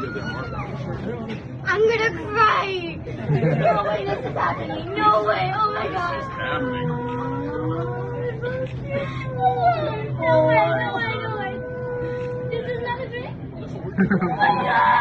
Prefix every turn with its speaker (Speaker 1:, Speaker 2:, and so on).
Speaker 1: I'm gonna cry! No way this is happening! No way! Oh my gosh! No way! No way! No way! No way! This is not a drink? Oh my god!